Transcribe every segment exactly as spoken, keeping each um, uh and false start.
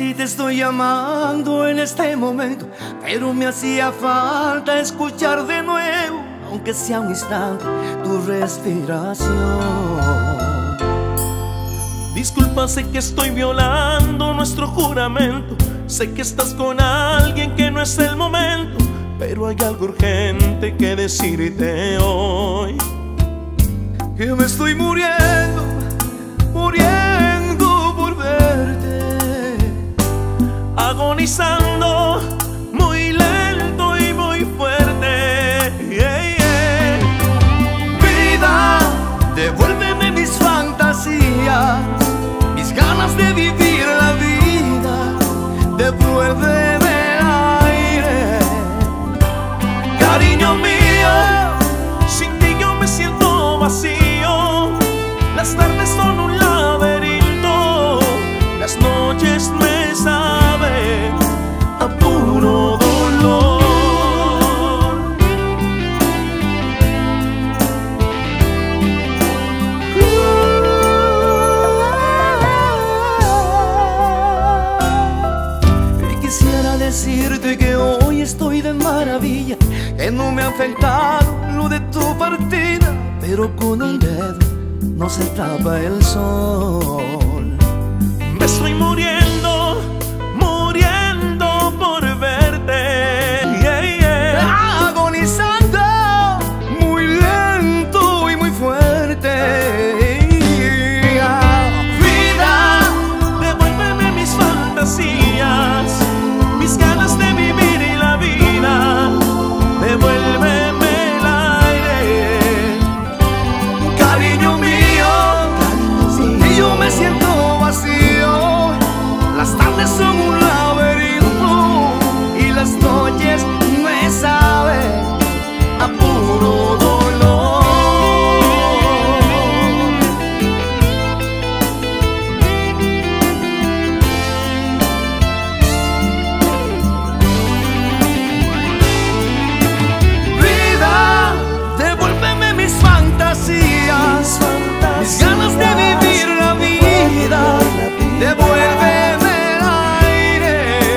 si te estoy llamando en este momento, pero me hacía falta escuchar de nuevo, aunque sea un instante, tu respiración. Disculpa, sé que estoy violando nuestro juramento. Sé que estás con alguien que no es el momento, pero hay algo urgente que decirte hoy. Que me estoy muriendo, muriendo por verte, agonizando muy lento y muy fuerte. Yeah, yeah. Vida, devuélveme mis fantasías, mis ganas de vivir la vida, devuélveme el aire. Cariño mío, sin ti yo me siento vacío. Las tardes son un laberinto, las noches me saben a puro dolor. Y quisiera decirte que hoy estoy de maravilla, que no me ha afectado lo de tu partida, pero con un dedo no se tapa el sol. Me estoy muriendo, muriendo por verte. Yeah, yeah. Agonizando muy lento y muy fuerte. Vida, devuélveme mis fantasías, mis ganas de vivir y la vida. Devuélveme el aire. Cariño mío, Y yo me siento vacío. Las tardes son un laberinto y las noches me saben a puro dolor. Vida, devuélveme mis fantasías, mis ganas de vivir la vida, devuélveme el aire.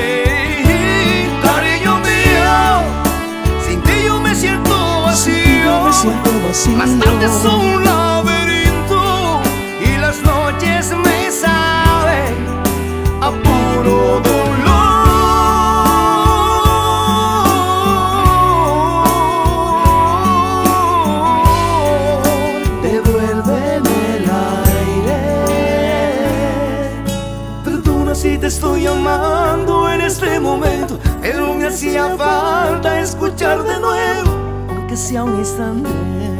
Cariño mío, sin ti yo me siento vacío. Las tardes son un laberinto y las noches me saben a puro dolor. Devuélveme el aire. Perdona si te estoy llamando en este momento, pero me hacía falta escuchar de nuevo, aunque sea un instante.